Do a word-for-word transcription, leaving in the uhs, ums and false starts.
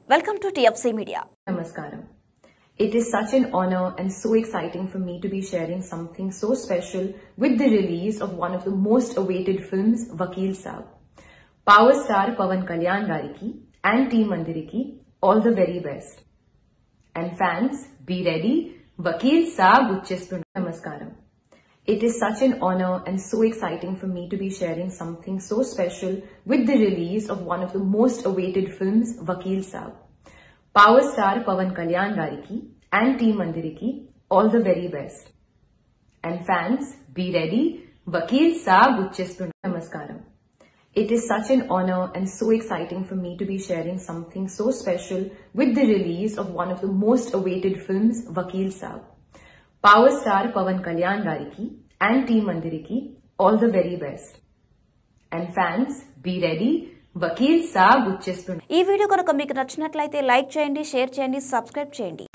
Welcome to T F C Media. Namaskaram. It is such an honor and so exciting for me to be sharing something so special with the release of one of the most awaited films, Vakil Saab. Power star Pawan Kalyan Gariki and Team Mandiriki, all the very best. And fans, be ready, Vakil Saab Uchchestunnadu. Namaskaram. It is such an honor and so exciting for me to be sharing something so special with the release of one of the most awaited films, Vakil Saab. Power star Pawan Kalyan Gariki and Team Mandiriki, all the very best. And fans, be ready, Vakil Saab Uchchestunnadu. Namaskaram. It is such an honor and so exciting for me to be sharing something so special with the release of one of the most awaited films, Vakil Saab. Power star Pawan Kalyan Gariki and Team Mandiriki, all the very best. And fans, be ready, Vakil Saab Uchchestunnadu. ఈ video కనుక మీకు నచ్చినట్లయితే like చేయండి, share చేయండి, subscribe చేయండి.